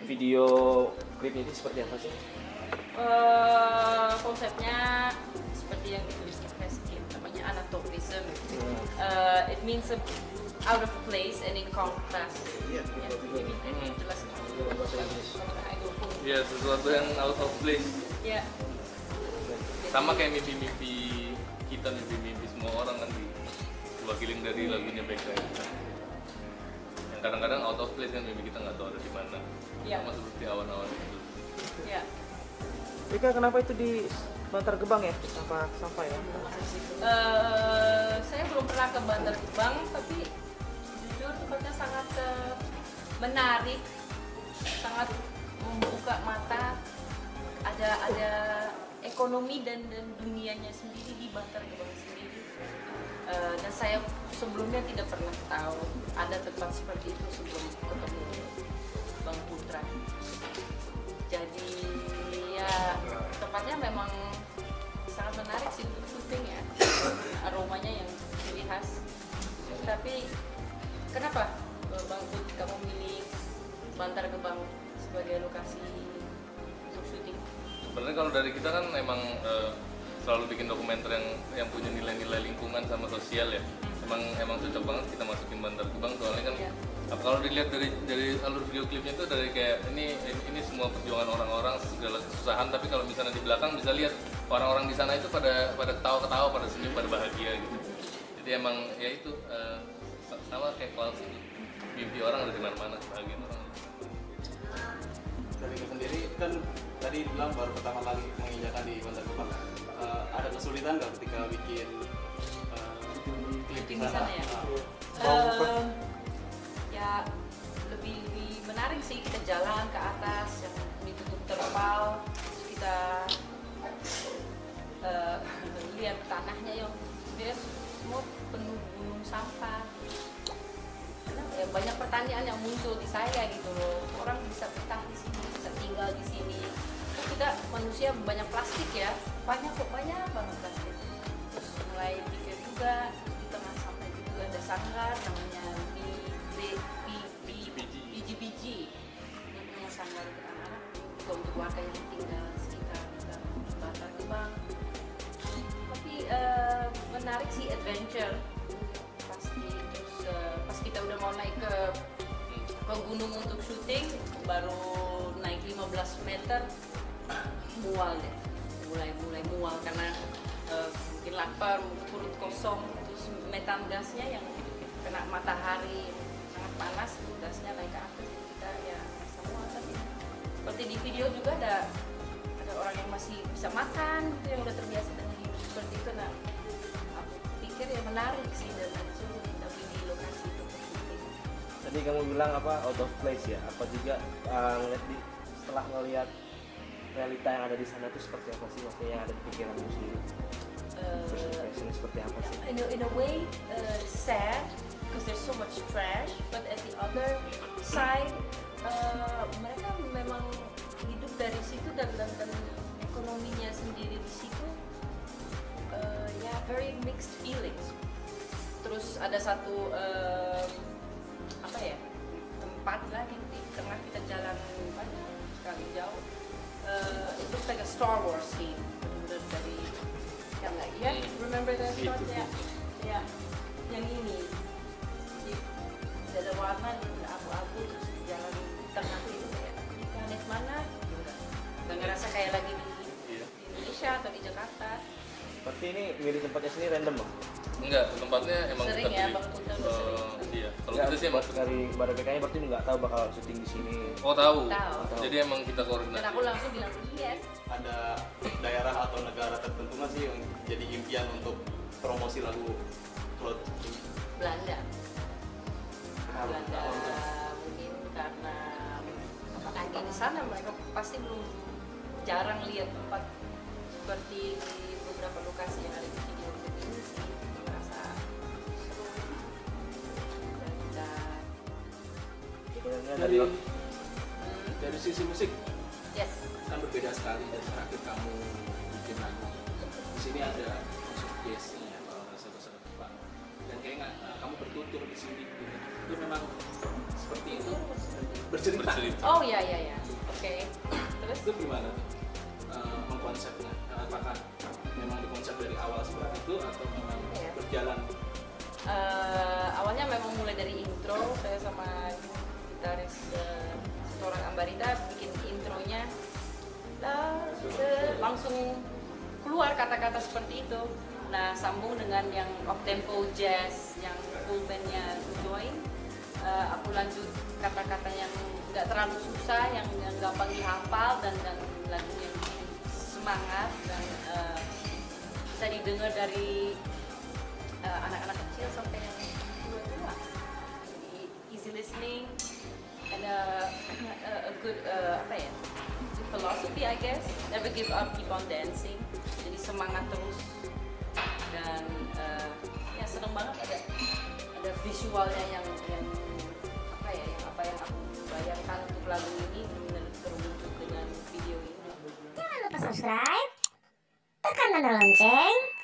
video klipnya itu seperti apa sih? Konsepnya seperti yang ditulis di Preskin, namanya anatomism. It means out of place and in contrast. Ini jelas. Iya, sesuatu yang out of place. Ya. Sama kayak mimpi-mimpi kita, mimpi-mimpi semua orang kan diwakilin dari lagunya Becca. Yang kadang-kadang out of place kan mimpi kita nggak tahu ada di mana. Ya. Sama seperti awan-awan itu. Ya. Bika, kenapa itu di Bantar Gebang ya? Apa sampai ya? Saya belum pernah ke Bantar Gebang, tapi jujur tempatnya sangat menarik, sangat membuka mata. Ada ekonomi dan dunianya sendiri di Bantar Gebang sendiri. Dan saya sebelumnya tidak pernah tahu ada tempat seperti itu sebelum ketemu Bang Putra. Jadi ya tempatnya memang sangat menarik sih untuk syuting ya, aromanya yang ciri khas. Tapi kenapa Bang Put kamu milih Bantar Gebang sebagai lokasi untuk syuting? Sebenarnya kalau dari kita kan memang selalu bikin dokumenter yang punya nilai-nilai lingkungan sama sosial ya. Emang cocok banget kita masukin Bantar Gebang, soalnya kan kalau dilihat dari alur video klipnya itu dari kayak ini semua perjuangan orang-orang, segala kesusahan, tapi kalau misalnya di belakang bisa lihat orang-orang di sana itu pada ketawa-ketawa, pada senyum, pada bahagia gitu. Jadi emang ya itu sama kayak Clouds ini, mimpi orang ada di mana-mana, bahagia orang. Dari itu sendiri kan tadi bilang baru pertama kali menginjakan di Bantar Gebang. Ada kesulitan nggak ketika bikin klip di sana? Ya? Ya lebih menarik sih, kita jalan ke atas yang ditutup terpal, terus kita lihat tanahnya yang sebenarnya semua penuh gunung sampah. Ya, banyak pertanyaan yang muncul di saya gitu loh, orang bisa betah di sini, bisa tinggal di sini. Kita manusia banyak plastik ya, banyak banget plastik. Terus mulai pikir juga di tengah sampah itu juga ada sanggar namanya biji-biji, yang sanggar anak-anak juga untuk warga yang tinggal sekitar Bantar Gebang. Tapi menarik sih, adventure pasti. Terus pas kita udah mau naik ke gunung untuk syuting, baru naik 15 meter mual deh, mulai mual karena mungkin lapar, mungkin perut kosong, terus metan gasnya yang kena matahari sangat panas, gasnya naik ke atas, kita ya rasa mual tadi. Seperti di video juga ada orang yang masih bisa makan, gitu, yang udah terbiasa dengan hidup seperti itu. Nah, aku pikir ya menarik sih, dan langsung kita pilih lokasi untuk syuting. Tadi kamu bilang apa out of place ya? Apa juga setelah ngelihat realita yang ada di sana itu seperti apa sih, maksudnya yang ada di pikiranmu sendiri? Impressionnya seperti apa sih? In a way sad because there's so much trash, but at the other side mereka memang hidup dari situ dan ekonominya sendiri di situ, ya very mixed feelings. Terus ada satu apa ya, tempat lagi di tengah kita jalan banyak sekali jauh, itu kayak Star Wars scene, benar dari yang lagi ya, remember that shot ya, ya yang ini ada warna abu-abu, terus jalan di tengah itu kayak di planet mana, nggak ngerasa kayak lagi di Indonesia atau di Jakarta. Berarti ini milih tempatnya sendiri random bang? Enggak, tempatnya emang Sering kita ya, pilih. Bang Putra udah sering. Iya, kalau Nggak, kita sih emang dari Mbak Rebecca-nya berarti nggak tahu bakal syuting di sini. oh tahu. Tahu. Jadi emang kita Dan koordinasi. aku langsung bilang yes. Ada daerah atau negara tertentu nggak sih yang jadi impian untuk promosi lagu Cloud? Belanda. Belanda mungkin karena apalagi di sana mereka pasti belum jarang lihat tempat seperti beberapa lokasi yang ada di video ini sih, merasa seru. Dan Sebenarnya dari sisi musik yes, kan berbeda sekali dari terakhir kamu bikin lagu. Di sini ada unsur bassnya kalau rasa-rasa depan dan kayak nggak kamu bertutur di sini. Gitu. Itu memang seperti itu. bercerita. Oh ya oke. Terus Itu gimana mengkonsepnya? Apakah memang dikonsep dari awal seperti itu atau memang Iya. berjalan? Awalnya memang mulai dari intro, saya sama gitaris seorang Ambarita bikin intronya, langsung keluar kata-kata seperti itu. Nah, sambung dengan yang up tempo jazz yang full bandnya join, aku lanjut kata-kata yang nggak terlalu susah, yang gampang dihafal dan lagunya semangat dan bisa didengar dari anak-anak kecil sampai yang tua-tua. Jadi easy listening and a good good philosophy I guess. Never give up, keep on dancing. Jadi semangat terus dan ya seneng banget ada visualnya yang apa yang aku bayangkan untuk lagu ini benar terwujud dengan video ini. Jangan lupa subscribe, tekan tanda lonceng,